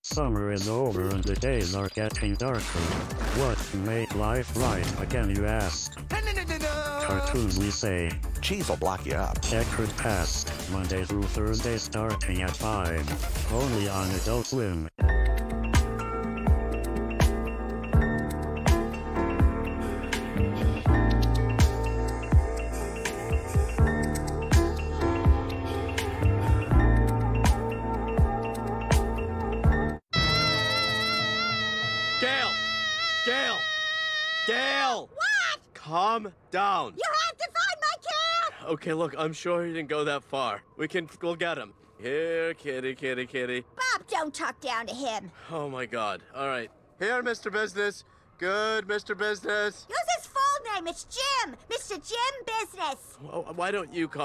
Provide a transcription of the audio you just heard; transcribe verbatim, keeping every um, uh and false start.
Summer is over and the days are getting darker. What can make life right again, you ask? Cartoons, we say. Cheese will block you up. Checkered Past, Monday through Thursday starting at five. Only on Adult Swim. Gail! Gail! Gail! What? Calm down. You have to find my cat! Okay, look, I'm sure he didn't go that far. We can go get him. Here, kitty, kitty, kitty. Bob, don't talk down to him. Oh, my God. All right. Here, Mister Business. Good, Mister Business. Use his full name. It's Jim. Mister Jim Business. Wh- Why don't you call